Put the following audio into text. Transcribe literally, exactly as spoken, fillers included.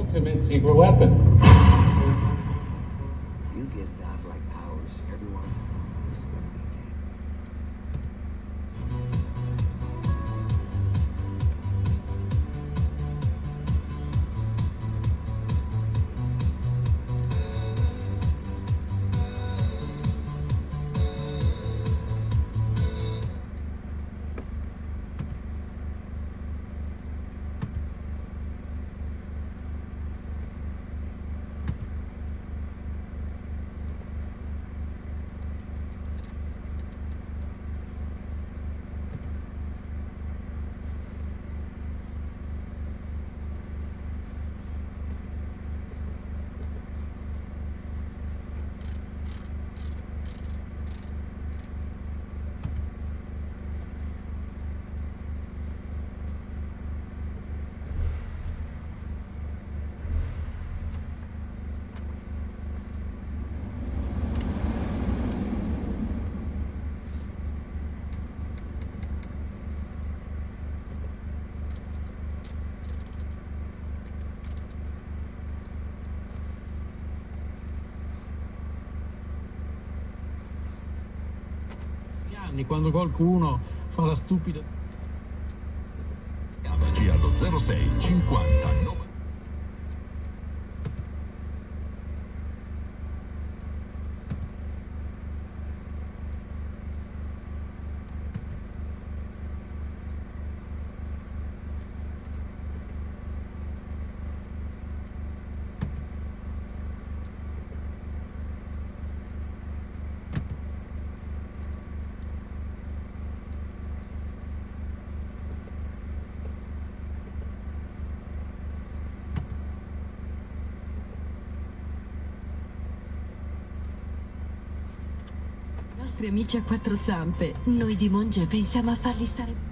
Ultimate secret weapon. You give godlike powers to everyone who's gonna be king. Quando qualcuno fa la stupida chiamaci allo zero sei cinquanta nove. I nostri amici a quattro zampe, noi di Monge pensiamo a farli stare